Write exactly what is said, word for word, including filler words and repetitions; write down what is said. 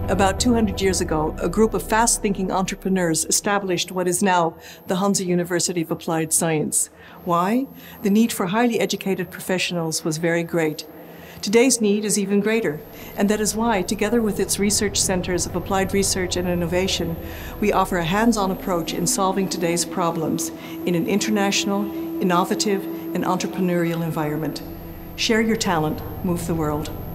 About two hundred years ago, a group of fast-thinking entrepreneurs established what is now the Hanze University of Applied Science. Why? The need for highly educated professionals was very great. Today's need is even greater, and that is why, together with its research centers of applied research and innovation, we offer a hands-on approach in solving today's problems in an international, innovative, and entrepreneurial environment. Share your talent, move the world.